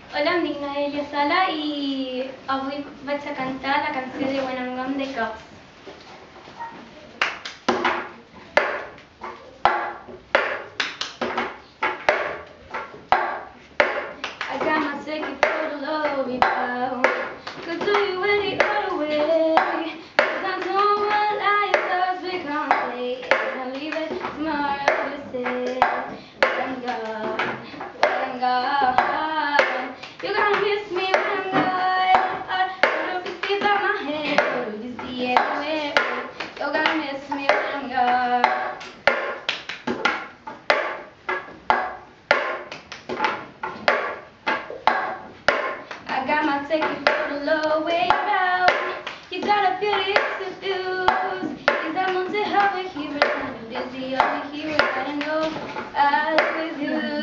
Hola, em dic Noelia Sala i avui vaig a cantar la canció de When I'm Gone de Cops. I got my ticket for the love we found. Could do you any other way. Cause I don't want lies we can't play. I'll leave it tomorrow to say when I'm gone, when I'm gone. You're gonna miss me when I'm gone. Put up your feet on my head, put your feet everywhere. You're gonna miss me when I'm gone. I got my ticket for the low way round. You got a beauty seduce. Is that Monte over here? I'm busy over here. I don't know. I was with you.